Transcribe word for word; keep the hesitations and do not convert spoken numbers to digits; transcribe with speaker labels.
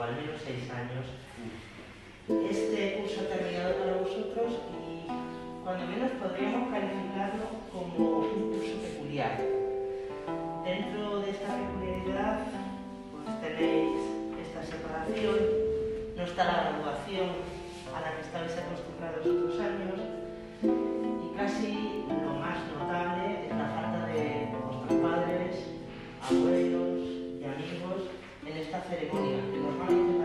Speaker 1: al menos seis años. Este curso ha terminado para vosotros y cuando menos podríamos calificarlo como un curso peculiar. Dentro de esta peculiaridad pues tenéis esta separación, no está la graduación a la que estabais acostumbrados otros años y casi lo más notable es la falta de vuestros padres, abuelos y amigos en esta ceremonia que normalmente